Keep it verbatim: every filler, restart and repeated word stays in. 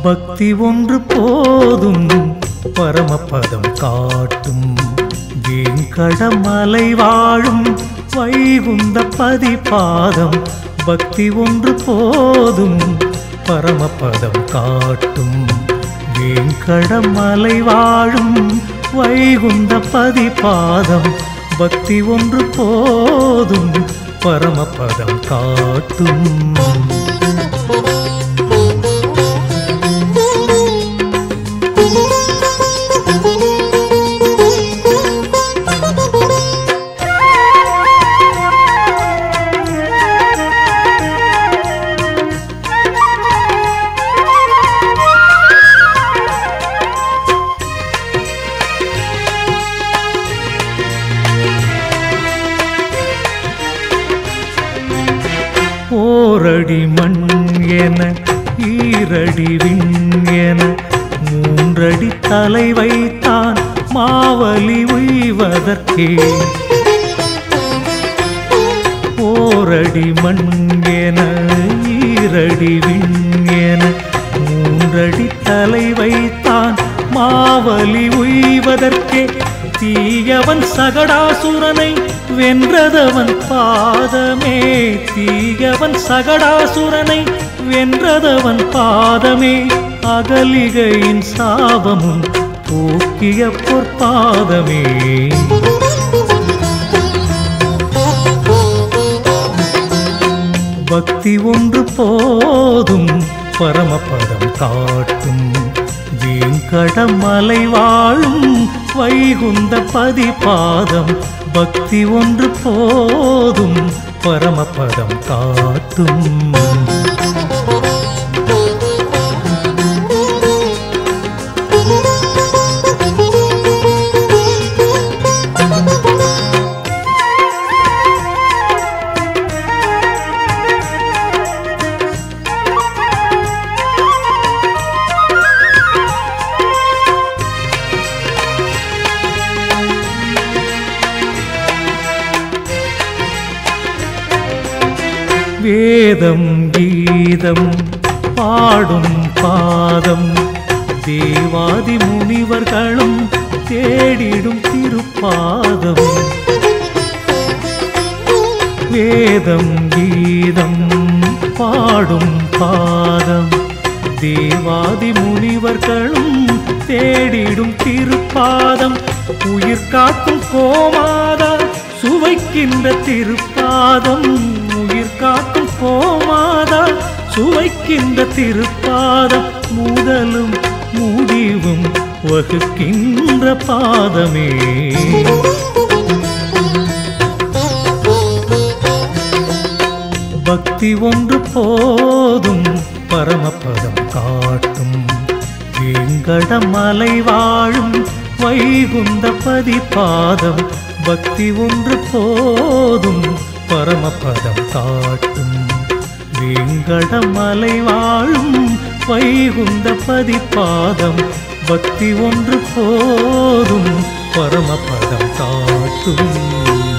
பக்தி ஒன்று போதும் பரமபதம் காட்டும் வேங்கடமலை வாழும் வைகுந்த பதிபாதம். பக்தி ஒன்று போதும் பரமபதம் காட்டும் வேங்கடமலை வாழும் வைகுந்த பதிபாதம். பக்தி ஒன்று போதும் பரமபதம் காட்டும். ஓரடி மண் என ஈரடி விண் என மூன்றடி தலை வைத்தான் மாவலி உய்வதற்கே. ஓரடி மண் என ஈரடி விண் என மூன்றடி தலை வைத்தான் மாவலி உய்வதற்கே. தீயவன் சகடாசுரனை வென்றதவன் பாதமே. தீயவன் சகடாசுரனை வென்றதவன் பாதமே. அகலிகையின் சாபமும் போக்கிய பொற்பாதமே. பக்தி ஒன்று போதும் பரமபதம் காட்டும் வேங்கடமலை வாழும் வைகுந்த பதிபாதம். பக்தி ஒன்று போதும் பரமபதம் காட்டும். வேதம் கீதம் பாடும் பாதம் தேவாதி முனிவர்களும் தேடிடும் திருப்பாதம். வேதம் கீதம் பாடும் பாதம் தேவாதி முனிவர்களும் தேடிடும் திருப்பாதம். உயிர் காக்கும் கோமாதா சுவைக்கின்ற திருப்பாதம். உயிர் காக்கும் கோமாதா சுவைக்கின்ற திருப்பாதம். முதலும் முடிவும் வகுக்கின்ற பாதமே. பக்தி ஒன்று போதும் பரமபதம் காட்டும் வேங்கடமலை வாழும் வைகுந்த பதிபாதம். பக்தி ஒன்று போதும் பரமபதம் காட்டும் வேங்கடமலை வாழும் வைகுந்த பதிபாதம். பக்தி ஒன்று போதும் பரமபதம் காட்டும்.